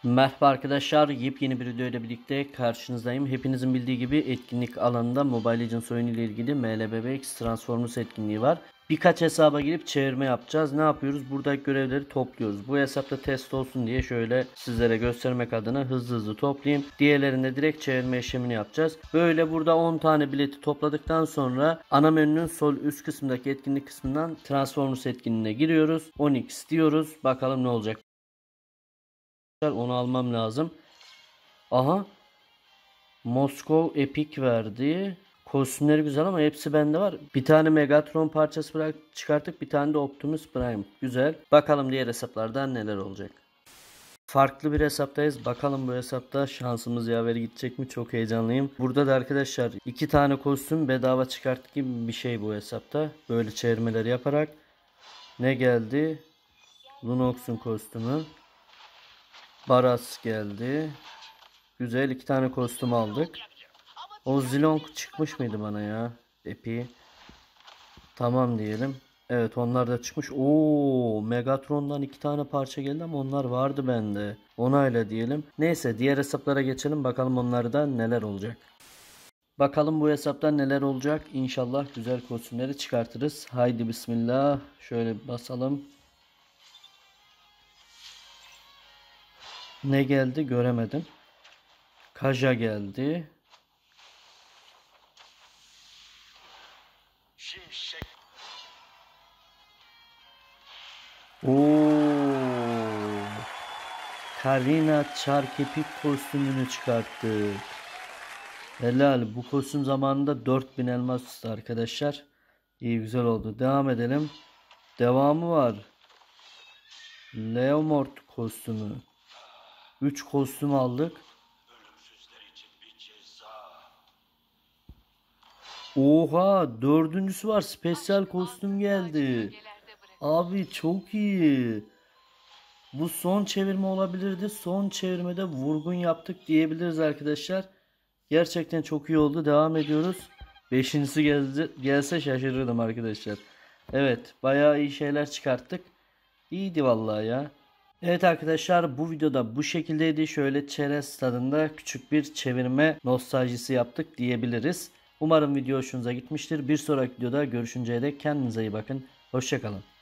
Merhaba arkadaşlar, yepyeni bir video ile birlikte karşınızdayım. Hepinizin bildiği gibi etkinlik alanında Mobile Legends oyunu ile ilgili MLBBX Transformers etkinliği var. Birkaç hesaba girip çevirme yapacağız. Ne yapıyoruz? Buradaki görevleri topluyoruz. Bu hesapta test olsun diye şöyle sizlere göstermek adına hızlı toplayayım. Diğerlerinde direkt çevirme işlemini yapacağız. Böyle burada 10 tane bileti topladıktan sonra ana menünün sol üst kısmındaki etkinlik kısmından Transformers etkinliğine giriyoruz. Onyx diyoruz. Bakalım ne olacak. Onu almam lazım. Aha. Moskov Epic verdi. Kostümleri güzel ama hepsi bende var. Bir tane Megatron parçası çıkarttık. Bir tane de Optimus Prime. Güzel. Bakalım diğer hesaplardan neler olacak. Farklı bir hesaptayız. Bakalım bu hesapta şansımız yaver gidecek mi? Çok heyecanlıyım. Burada da arkadaşlar 2 tane kostüm bedava çıkarttık gibi bir şey bu hesapta. Böyle çevirmeleri yaparak. Ne geldi? Lunox'un kostümü. Baras geldi. Güzel, 2 tane kostüm aldık. O Zilong çıkmış mıydı bana ya? Epi. Tamam diyelim. Evet, onlar da çıkmış. Oo, Megatron'dan 2 tane parça geldi ama onlar vardı bende. Onayla diyelim. Neyse, diğer hesaplara geçelim. Bakalım onlarda neler olacak. Bakalım bu hesapta neler olacak. İnşallah güzel kostümleri çıkartırız. Haydi bismillah. Şöyle basalım. Ne geldi göremedim. Kaja geldi. Oo. Karina Çarkepik kostümünü çıkarttık. Helal. Bu kostüm zamanında 4000 elmas tuttu arkadaşlar. İyi, güzel oldu. Devam edelim. Devamı var. Leomord kostümü. 3 kostüm aldık. Oha, dördüncüsü var. Spesyal kostüm geldi. Abi çok iyi. Bu son çevirme olabilirdi. Son çevirmede vurgun yaptık diyebiliriz arkadaşlar. Gerçekten çok iyi oldu. Devam ediyoruz. Beşincisi gelse şaşırırdım arkadaşlar. Evet, bayağı iyi şeyler çıkarttık. İyiydi vallahi ya. Evet arkadaşlar, bu videoda bu şekildeydi. Şöyle çerez tadında küçük bir çevirme nostaljisi yaptık diyebiliriz. Umarım video hoşunuza gitmiştir. Bir sonraki videoda görüşünceye dek kendinize iyi bakın. Hoşça kalın.